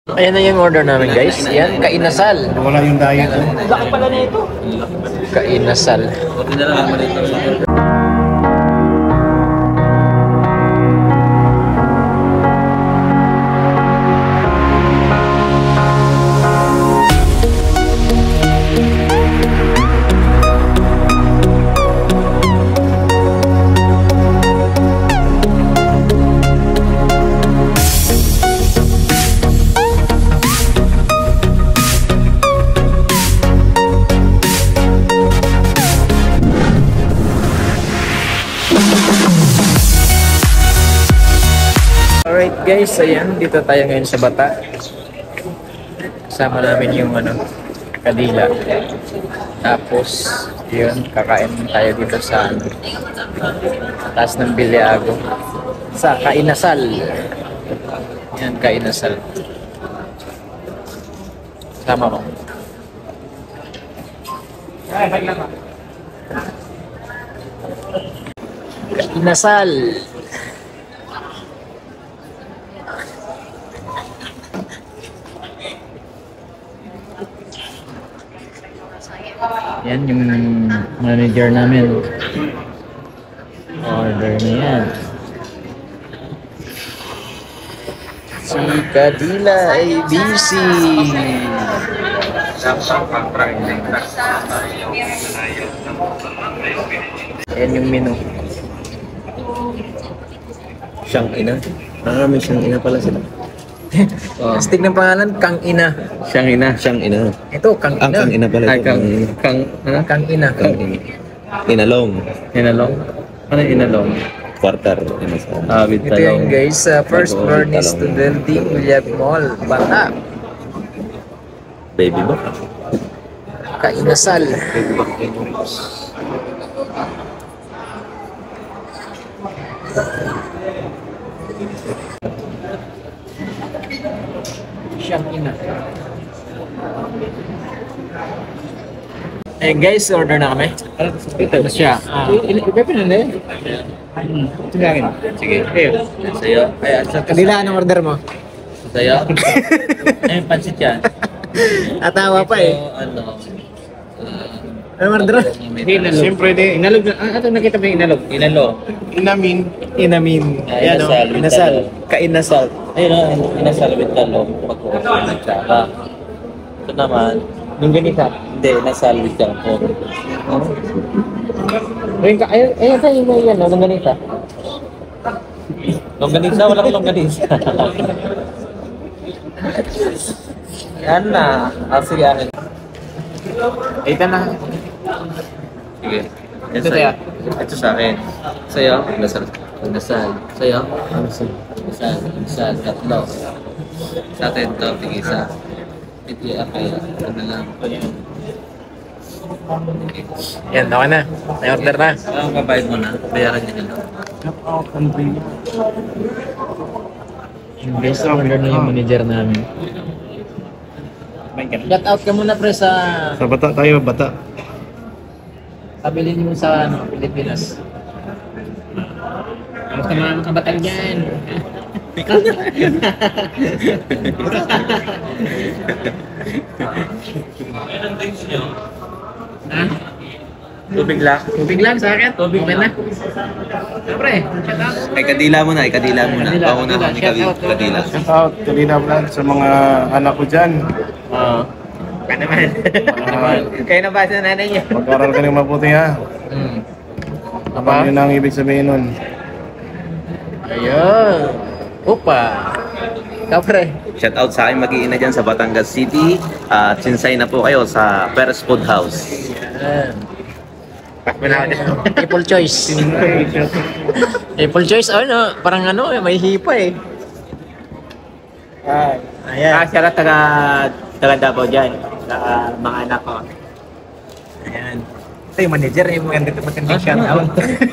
Ayan na yung order namin guys. Yan, kainasal. Wala yung diet. Laki pala na ito. Kainasal. Buti na lang ang maliit ang order. Alright guys, ayan, dito tayo ngayon sa Bata. Kasama namin yung kadila. Tapos, yun, kakain tayo dito sa taas ng Biliago. Sa Kainasal. Yan, Kainasal. Sama mo. Kainasal. Yan yung manager namin. Order na yan. Si Kadila ay busy. Yan yung menu. Siyang ina. May siyang ina pala sila. Astig ng pangalan, Kang Ina. Siyang ina. Siyang ina. Ito, Kang Ina. Kang ina pala ito. Kang Ina. Kang ina. Inalong. Inalong? Ano inalong? Quarter. Ito With talong. yung guys, first floor ni Studente William Mall, Bata. Baby ba? Kainasal. Baby ba? Siyang Ina. Eh guys, order na kami. Ito siya. Ipepe na yun. Sige akin. Sige. Sa'yo. Kadila, anong order mo? Sa'yo? Ay, pansit yan. Atawa pa eh. Anong order mo? Siyempre di. Inalog na. Ito nakita mo yung inalog? Inalong. Inamin. Inamin. Ayan o. Inasal, with Inasal. talong. Kainasal. Ayun o, inasal with talong. Pag-uusap ng tsaka. Ito naman, Nung ganita. hindi, inasal with jangkot. Ayun tayo mo yan, nung ganita. Longganisa, walang longganisa. Yan na. Sige, akin. Ito na. Sige. Ito tayo. Ito sa akin. Sa'yo? Inasal. Inasal. Sa'yo? Inasal. Inasal. Tatlo. Sa atin ito, tig-isa. Ito yung akin. Ano lang. Yan, okay na. May order na. Ang babayad mo na. Bayaran niya na. Guys, order na yung manager namin. Shout out ka muna pre sa Sa bata tayo, bata. pabilin mo sa Pilipinas. Ano ka mga kabatang dyan? Ikaw na. Ha? Tubig lang. Tubig lang sa akin. Tubig na. Siyempre, shout out. Ay, kadila mo na. Kadila mo na. Kadila, Pauna kadila. kami Shout out. kadila. Shout out, Kalina Vlog sa mga anak ko dyan. Oo. Ka naman. Kayo na ba sa nanay niyo? Mag-aral ka ng mabuti ha. Apa? Yun ang ibig sabihin nun. Ayun. Upa. Ikaw pre. Shout out sa akin mag-iina dyan sa Batangas City. At sinsay na po kayo sa Per's Food House. Yan. Apple choice. Apple choice, ano, parang ano, may hipa eh. Ayan. Siya lang taga Davao dyan. Sa mga anak ko. Ayan. Ito yung manager, yung magandang shout out.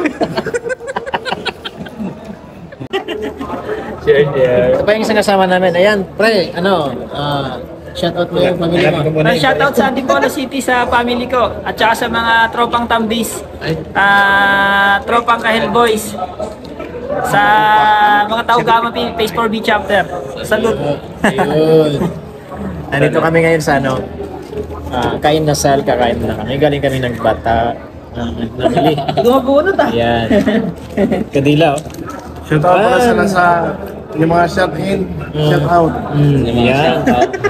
Ito pa yung isang kasama namin. Ayan, pre, shout out mo yung pamilya mo. Shoutout sa Antipolo City sa family ko at saka sa mga tropang Tambis, Ay. tropang Kahel Boys. Sa mga Taugama Phase 4B chapter. Salute. Ayun. Nandito kami ngayon sa ano, kain na sal, kakain na kami. Galing kami ng bata. Namili. Gumabunot ah. Ayan. Kadila oh. Shout out pala sila sa yung mga shout in, shout out. Ayan.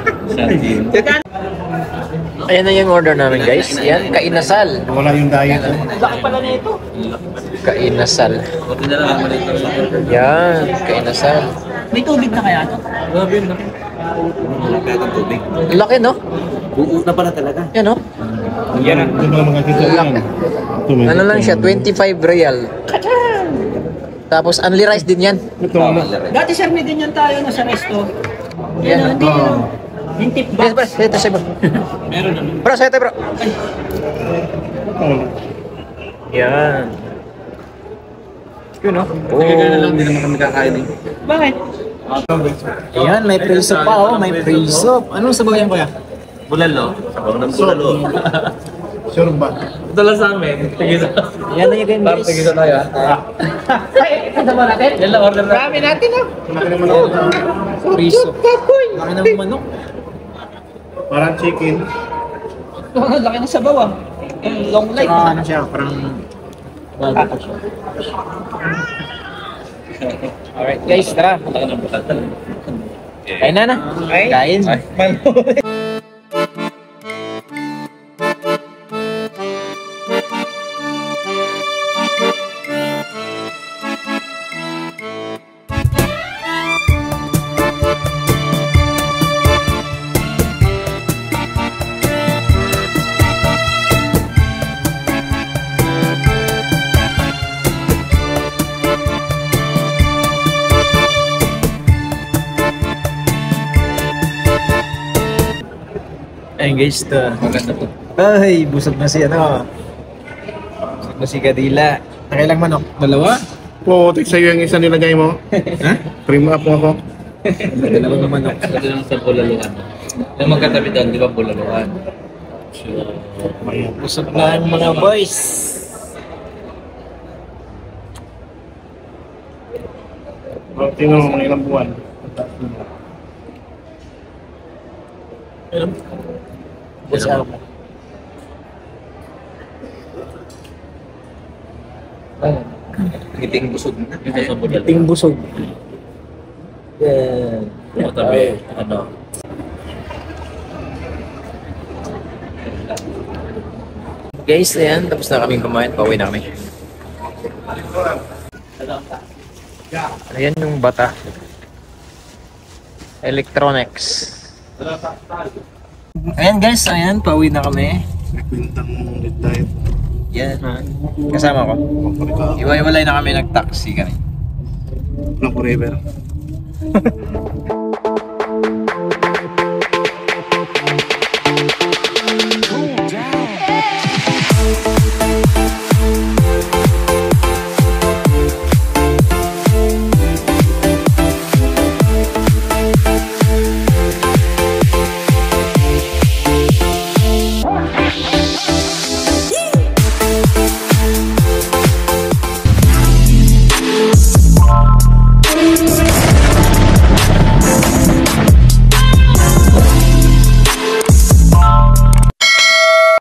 Ayan na yung order namin guys. Ayan, kainasal. Wala yung diet. Laki pala na ito. Kainasal. Buti na lang maliit lang sa order. Yan, kainasal. May tubig na kaya ito? Grabe yun, laki. Malaki ang tubig. Laki no? Buo na pala talaga. Yan no? Yan ang mga dito yan. Ano lang siya, 25 real. Tapos only rice din yan. Ito ano. Dati sir, may ganyan tayo na sa resto. Yan. Yan, hindi yun. Yung tip Yes, bro. box. Ito siya bro. Meron naman. Bro, sa ito bro. Yan. Yun no? Hindi naman kami kakain eh. Bakit? Ayan, may pre-soup pa oh. May pre-soup. Anong sabaw yan kuya? Bulalo. Sabaw ng bulalo. Sure ba? Ito lang sa amin. Tigisa. Yan na yung Parang guys. tigisa tayo. Ay, kasama natin? Yan lang order na. Marami natin ah. Laki naman ako. Pre-soup. Laki ng manok. Parang chicken. Ang laki ng sabaw ah. Long life. Ano siya, parang bago pa siya. Alright guys, tara. Kain na. Kain. Ayun guys, ito. Maganda po. Ay, busog na si ano. Busog na si Kadila. Nakailang manok? Dalawa? Putik sa'yo yung isa nilagay mo. Ha? Trim up mo ako. Dalawang manok. Ito lang sa bulaluan. Yung magkatabi doon, di ba bulaluan? Busog na ang mga boys. Tingnan mo mga ilang buwan. Busog ako. Ngiting busog na. Ito sa bulaluan. Ting busog. Yan. Matabi, ano. Guys, ayan. Tapos na kaming kumain. Pauwi na kami. Ayan yung bata. Electronics. Ayan guys, ayan. Pauwi na kami. Kwintang red diet. Yan. Kasama ko. Iwalay na kami, nag-taxi kami. Walang forever.